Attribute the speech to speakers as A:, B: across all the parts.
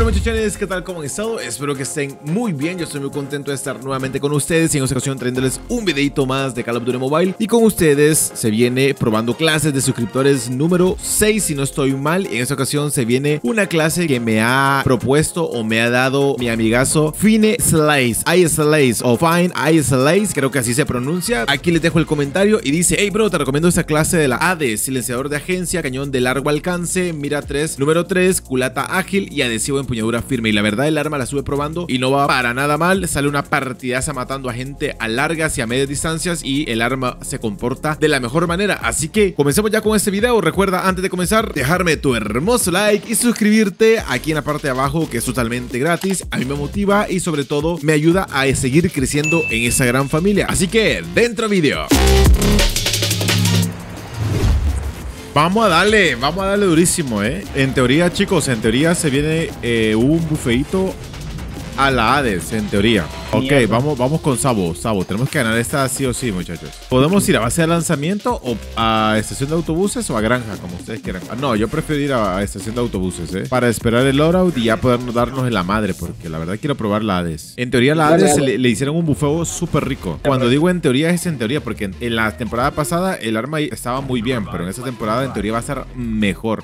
A: Bueno, muchachones, ¿qué tal? ¿Cómo han estado? Espero que estén muy bien. Yo estoy muy contento de estar nuevamente con ustedes y en esta ocasión trayéndoles un videito más de Call of Duty Mobile. Y con ustedes se viene probando clases de suscriptores número 6, si no estoy mal. En esta ocasión se viene una clase que me ha propuesto o me ha dado mi amigazo Fine Slice, o Fine Slice, creo que así se pronuncia. Aquí les dejo el comentario y dice: hey bro, te recomiendo esta clase de la AD, silenciador de agencia, cañón de largo alcance, mira 3, número 3, culata ágil y adhesivo de empuñadura firme. Y la verdad, el arma la estuve probando y no va para nada mal. Sale una partidaza matando a gente a largas y a medias distancias y el arma se comporta de la mejor manera. Así que comencemos ya con este video. Recuerda, antes de comenzar, dejarme tu hermoso like y suscribirte aquí en la parte de abajo, que es totalmente gratis. A mí me motiva y sobre todo me ayuda a seguir creciendo en esa gran familia. Así que dentro video. Vamos a darle durísimo, En teoría, chicos, en teoría se viene un bufeito a la Hades, en teoría. Ok, vamos con Sabo. Tenemos que ganar esta sí o sí, muchachos. Podemos ir a base de lanzamiento o a estación de autobuses o a granja, como ustedes quieran. No, yo prefiero ir a estación de autobuses, para esperar el loadout y ya podernos darnos en la madre, porque la verdad quiero probar la Hades. En teoría la Hades le hicieron un bufeo súper rico. Cuando digo en teoría es en teoría, porque en la temporada pasada el arma estaba muy bien, pero en esta temporada en teoría va a ser mejor.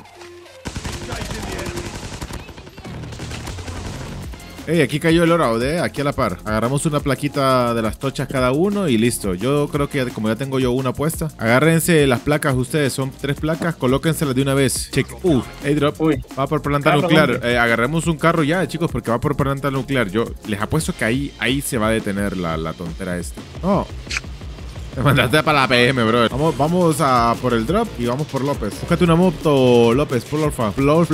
A: Hey, aquí cayó el loadout, aquí a la par. Agarramos una plaquita de las tochas cada uno y listo. Yo creo que como ya tengo yo una puesta, agárrense las placas ustedes. Son 3 placas, colóquenselas de una vez. Check. Airdrop. Va por planta nuclear. Agarremos un carro ya, chicos, porque va por planta nuclear. Yo les apuesto que ahí se va a detener la tontera esta. No. Me mandaste para la PM, bro. Vamos a por el drop y vamos por López. Búscate una moto, López, porfa.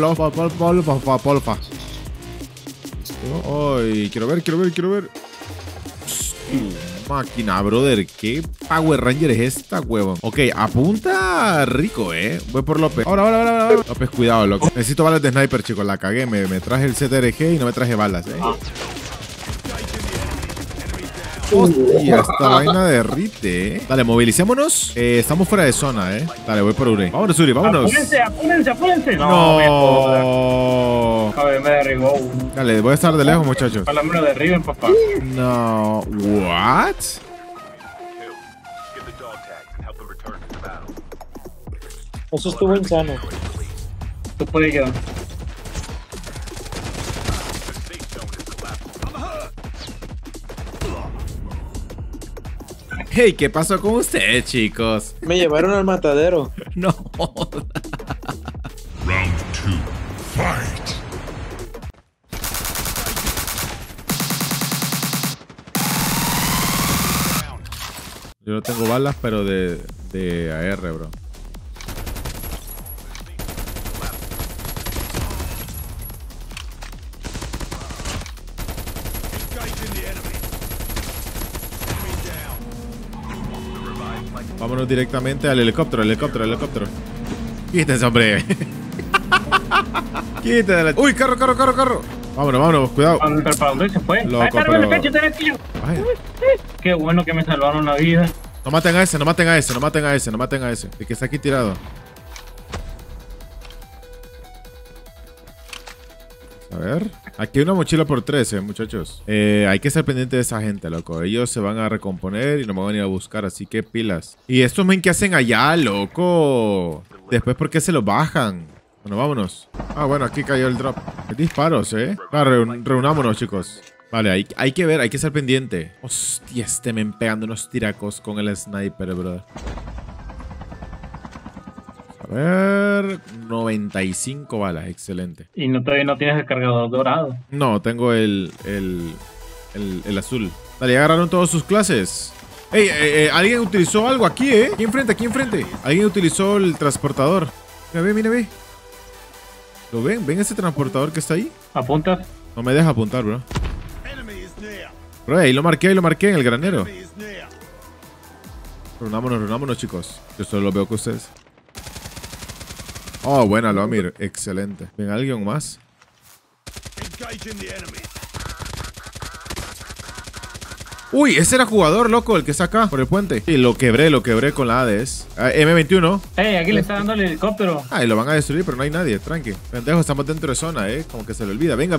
A: Ay, quiero ver. Máquina, brother. ¿Qué Power Ranger es esta, huevón? Ok, apunta rico, Voy por López. Ahora. López, cuidado, loco. Necesito balas de sniper, chicos. La cagué. Me traje el CTRG y no me traje balas, Hostia, esta vaina derrite, Dale, movilicémonos. Estamos fuera de zona, Dale, voy por Uri. Vámonos, Uri, vámonos.
B: Apúrense.
A: No.
B: A ver, me derribó uno.
A: Dale, voy a estar de lejos, muchachos.
B: Ojalá me lo derriben, papá.
A: No. What?
C: Eso estuvo insano.
B: Tú puedes quedar.
A: Hey, ¿qué pasó con ustedes, chicos?
C: Me llevaron al matadero.
A: No.
D: Round 2, fight.
A: Yo no tengo balas, pero de AR, bro. Vámonos directamente al helicóptero. Quítense, hombre. Quítense. Uy, carro. Vámonos, cuidado.
B: ¿Para dónde se fue?
A: Loco,
B: Está
A: pero... Ay.
B: Qué bueno que me salvaron la vida.
A: No maten a ese. El que está aquí tirado. A ver. Aquí hay una mochila por 13, muchachos. Hay que estar pendiente de esa gente, loco. Ellos se van a recomponer y nos van a venir a buscar, así que pilas. ¿Y estos men qué hacen allá, loco? Después, ¿por qué se los bajan? Bueno, vámonos. Bueno, aquí cayó el drop. Qué disparos, reunámonos, chicos. Vale, hay que ver, hay que estar pendiente. Hostia, este men pegando unos tiracos con el sniper, brother. A ver, 95 balas, excelente.
B: Y todavía no tienes el cargador dorado.
A: No, tengo el azul. Dale, ya agarraron todas sus clases. Ey, alguien utilizó algo aquí, Aquí enfrente. Alguien utilizó el transportador. Mira, ve. ¿Lo ven? ¿Ven ese transportador que está ahí?
B: ¿Apuntas?
A: No me deja apuntar, bro. Bro, ahí lo marqué en el granero. Reunámonos, chicos. Yo solo lo veo con ustedes. Oh, buena, Lomir. Excelente. ¿Ven alguien más? Uy, ese era jugador, loco, el que está acá, por el puente. Y lo quebré con la Hades. M21.
B: Aquí le está dando el helicóptero.
A: Ah, y lo van a destruir, pero no hay nadie, tranqui. Pendejo, estamos dentro de zona, como que se le olvida. Venga.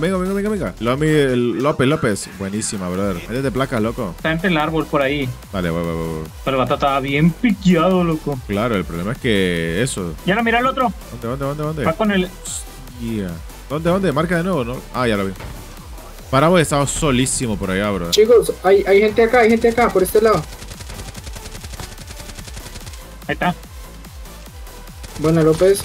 A: López. Buenísima, brother. Métete de placa, loco.
B: Está entre el árbol por ahí.
A: Vale, voy.
B: Pero el vato estaba bien piqueado, loco.
A: Claro, el problema es que eso.
B: Ya lo mira el otro.
A: ¿Dónde?
B: Va con el...
A: Yeah. ¿Dónde? Marca de nuevo, ¿no? Ah, ya lo vi. Parabo, estaba solísimo por allá, bro.
E: Chicos, hay gente acá, por este lado.
B: Ahí está.
E: Bueno, López.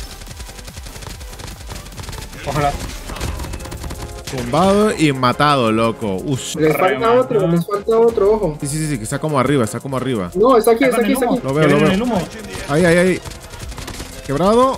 B: Ojalá.
A: Tumbado y matado, loco.
E: Les falta otro, ojo.
A: Sí, que está como arriba.
E: No, está aquí.
A: Lo veo.
B: El humo.
A: Ahí. Quebrado.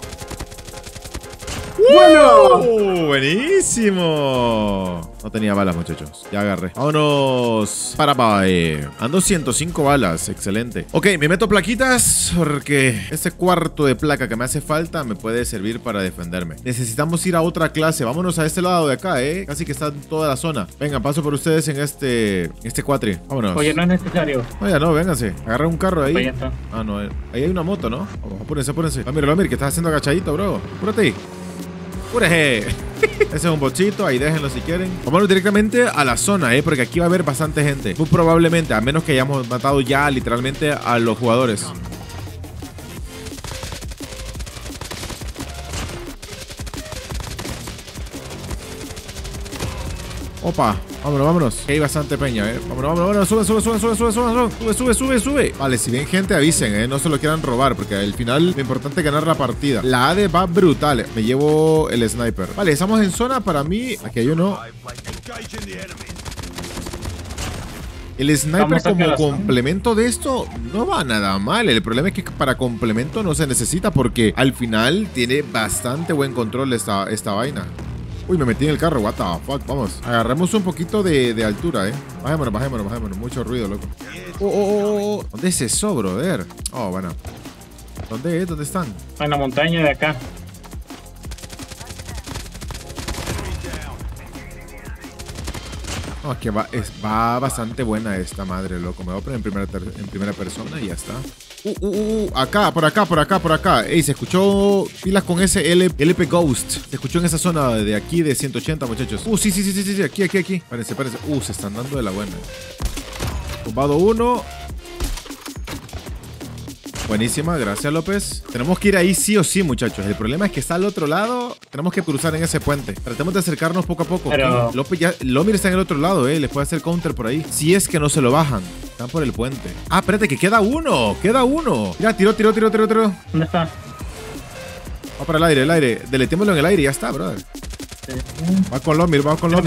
E: ¡Bueno!
A: Buenísimo. No tenía balas, muchachos. Ya agarré. Vámonos para bye. Ando 105 balas. Excelente. Ok, me meto plaquitas porque ese cuarto de placa que me hace falta me puede servir para defenderme. Necesitamos ir a otra clase. Vámonos a este lado de acá, Casi que está en toda la zona. Venga, paso por ustedes en este cuatri. Vámonos.
B: Oye, no es necesario.
A: Oye, no, vénganse. Agarra un carro ahí.
B: Ahí está.
A: Ah, no. Ahí hay una moto, ¿no? Apúrense. Mira, que estás haciendo agachadito, bro. Apúrate ahí. ¡Ese es un bochito! Ahí déjenlo si quieren. Vámonos directamente a la zona, porque aquí va a haber bastante gente. Muy probablemente, a menos que hayamos matado ya literalmente a los jugadores. Opa, vámonos. Aquí hay bastante peña, Vámonos. Sube. Vale, si ven gente, avisen, No se lo quieran robar, porque al final lo importante es ganar la partida. La AD va brutal. Me llevo el sniper. Vale, estamos en zona. Para mí, aquí hay uno. El sniper como complemento de esto no va nada mal. El problema es que para complemento no se necesita, porque al final tiene bastante buen control esta vaina. Uy, me metí en el carro, what the fuck, vamos. Agarremos un poquito de altura, Bajémonos. Mucho ruido, loco. Oh. ¿Dónde es eso, brother? Oh, bueno. ¿Dónde están?
B: En la montaña de acá.
A: No, es que va bastante buena esta madre, loco. Me voy a poner en primera persona y ya está. Acá, por acá. Ey, se escuchó pilas con ese LP Ghost. Se escuchó en esa zona de aquí de 180, muchachos. Sí. Aquí. Espérense. Se están dando de la buena. Tumbado uno. Buenísima, gracias, López. Tenemos que ir ahí sí o sí, muchachos. El problema es que está al otro lado. Tenemos que cruzar en ese puente. Tratemos de acercarnos poco a poco.
B: Pero...
A: Lomir está en el otro lado, Les puede hacer counter por ahí. Si es que no se lo bajan. Están por el puente. Ah, espérate, que queda uno. Mira, tiro.
B: ¿Dónde está?
A: Va para el aire. Deletémoslo en el aire y ya está, brother. Va con Lomir.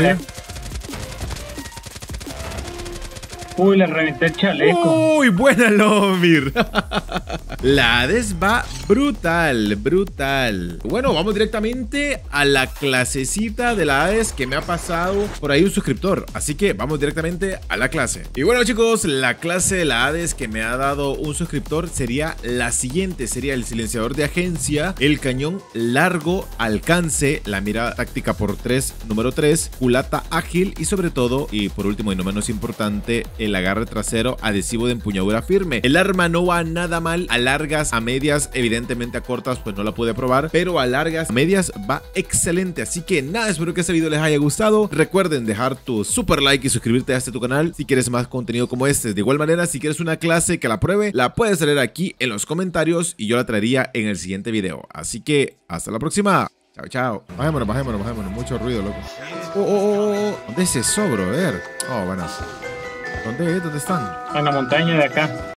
B: Uy, le reventé el chaleco.
A: Uy, buena Lomir. La Hades va brutal. Bueno, vamos directamente a la clasecita de la Hades que me ha pasado por ahí un suscriptor. Así que vamos directamente a la clase. Y bueno, chicos, la clase de la Hades que me ha dado un suscriptor sería la siguiente. Sería el silenciador de agencia, el cañón largo alcance, la mira táctica por 3, número 3, culata ágil y sobre todo, y por último y no menos importante, el agarre trasero adhesivo de empuñadura firme. El arma no va nada mal a largas, a medias, evidentemente a cortas pues no la pude probar, pero a largas, a medias va excelente. Así que nada, espero que este video les haya gustado. Recuerden dejar tu super like y suscribirte a este tu canal si quieres más contenido como este. De igual manera, si quieres una clase que la pruebe, la puedes traer aquí en los comentarios y yo la traería en el siguiente video. Así que hasta la próxima. Chao. Bajémonos. Mucho ruido, loco. ¿Dónde es eso, brother? Oh, bueno. ¿Dónde están?
B: En la montaña de acá.